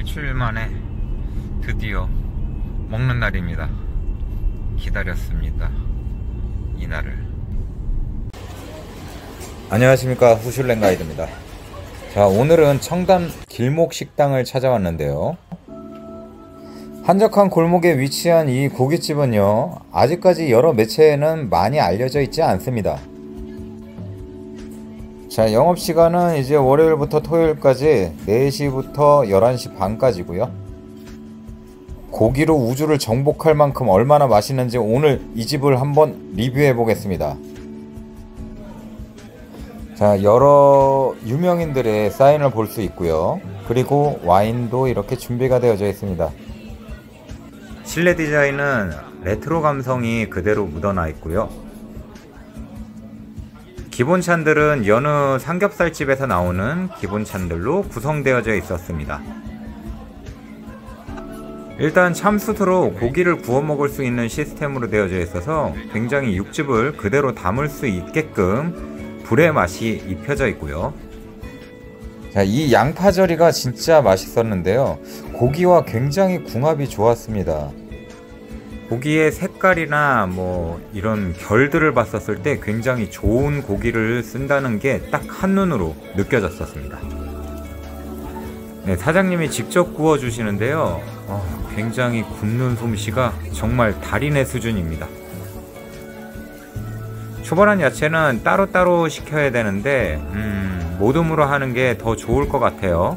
일주일 만에 드디어 먹는 날입니다. 기다렸습니다, 이날을. 안녕하십니까, 후슐랭 가이드입니다. 자, 오늘은 청담 길목식당을 찾아왔는데요, 한적한 골목에 위치한 이 고깃집은요, 아직까지 여러 매체에는 많이 알려져 있지 않습니다. 자, 영업시간은 이제 월요일부터 토요일까지 4시부터 11시 반까지고요. 고기로 우주를 정복할 만큼 얼마나 맛있는지 오늘 이 집을 한번 리뷰해 보겠습니다. 자, 여러 유명인들의 사인을 볼 수 있고요. 그리고 와인도 이렇게 준비가 되어져 있습니다. 실내 디자인은 레트로 감성이 그대로 묻어나 있고요. 기본 찬들은 여느 삼겹살집에서 나오는 기본 찬들로 구성되어져 있었습니다. 일단 참숯으로 고기를 구워 먹을 수 있는 시스템으로 되어져 있어서 굉장히 육즙을 그대로 담을 수 있게끔 불의 맛이 입혀져 있고요. 자, 이 양파절이가 진짜 맛있었는데요, 고기와 굉장히 궁합이 좋았습니다. 고기의 색깔이나 뭐 이런 결들을 봤었을 때 굉장히 좋은 고기를 쓴다는 게 딱 한눈으로 느껴졌었습니다. 네, 사장님이 직접 구워 주시는데요, 굉장히 굽는 솜씨가 정말 달인의 수준입니다. 초벌한 야채는 따로따로 시켜야 되는데 모듬으로 하는 게 더 좋을 것 같아요.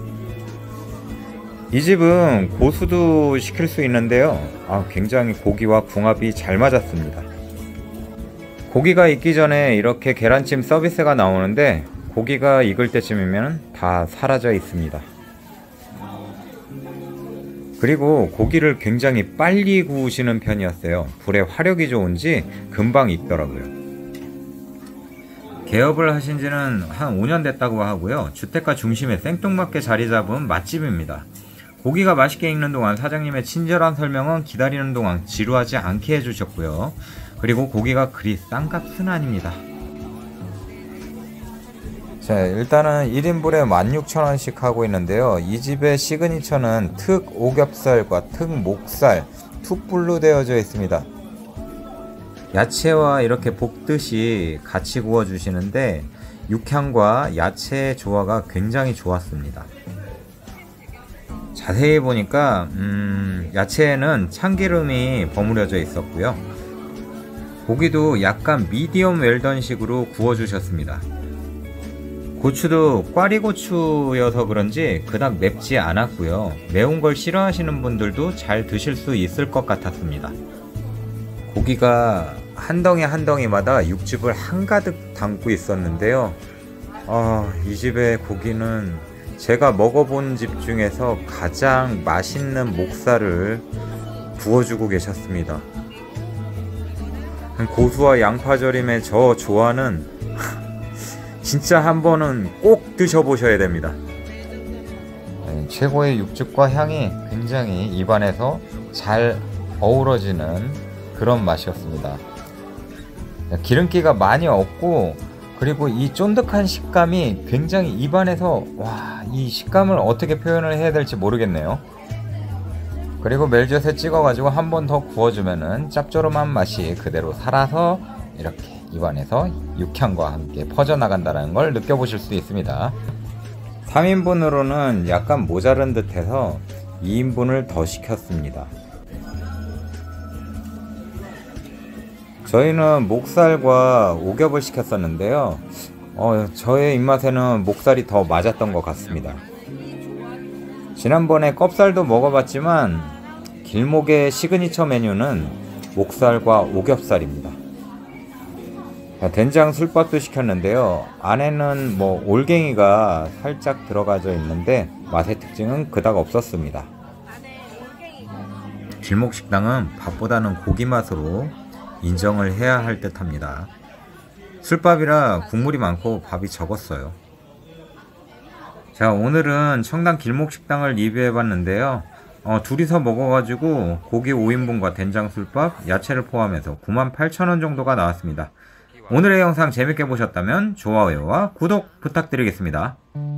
이 집은 고수도 시킬 수 있는데요, 굉장히 고기와 궁합이 잘 맞았습니다. 고기가 익기 전에 이렇게 계란찜 서비스가 나오는데 고기가 익을 때쯤이면 다 사라져 있습니다. 그리고 고기를 굉장히 빨리 구우시는 편이었어요. 불의 화력이 좋은지 금방 익더라고요. 개업을 하신 지는 한 5년 됐다고 하고요, 주택가 중심에 생뚱맞게 자리 잡은 맛집입니다. 고기가 맛있게 익는 동안 사장님의 친절한 설명은 기다리는 동안 지루하지 않게 해주셨고요. 그리고 고기가 그리 싼 값은 아닙니다. 자, 일단은 1인분에 16,000원씩 하고 있는데요, 이 집의 시그니처는 특 오겹살과 특 목살 툭불로 되어져 있습니다. 야채와 이렇게 볶듯이 같이 구워주시는데 육향과 야채의 조화가 굉장히 좋았습니다. 자세히 보니까 야채에는 참기름이 버무려져 있었고요, 고기도 약간 미디엄 웰던식으로 구워주셨습니다. 고추도 꽈리고추여서 그런지 그닥 맵지 않았고요, 매운 걸 싫어하시는 분들도 잘 드실 수 있을 것 같았습니다. 고기가 한 덩이 한 덩이마다 육즙을 한가득 담고 있었는데요, 이 집의 고기는 제가 먹어본 집 중에서 가장 맛있는 목살을 구워주고 계셨습니다. 고수와 양파절임의 저 조화는 진짜 한 번은 꼭 드셔보셔야 됩니다. 최고의 육즙과 향이 굉장히 입안에서 잘 어우러지는 그런 맛이었습니다. 기름기가 많이 없고, 그리고 이 쫀득한 식감이 굉장히 입안에서, 이 식감을 어떻게 표현을 해야 될지 모르겠네요. 그리고 멜젓에 찍어가지고 한 번 더 구워주면은 짭조름한 맛이 그대로 살아서 이렇게 입안에서 육향과 함께 퍼져나간다는 걸 느껴보실 수 있습니다. 3인분으로는 약간 모자른 듯해서 2인분을 더 시켰습니다. 저희는 목살과 오겹을 시켰었는데요, 저의 입맛에는 목살이 더 맞았던 것 같습니다. 지난번에 껍살도 먹어봤지만 길목의 시그니처 메뉴는 목살과 오겹살입니다. 된장 술밥도 시켰는데요, 안에는 올갱이가 살짝 들어가져 있는데 맛의 특징은 그닥 없었습니다. 길목식당은 밥보다는 고기 맛으로 인정을 해야 할 듯 합니다. 술밥이라 국물이 많고 밥이 적었어요. 자, 오늘은 청담 길목식당을 리뷰해봤는데요, 둘이서 먹어가지고 고기 5인분과 된장술밥, 야채를 포함해서 98,000원 정도가 나왔습니다. 오늘의 영상 재밌게 보셨다면 좋아요와 구독 부탁드리겠습니다.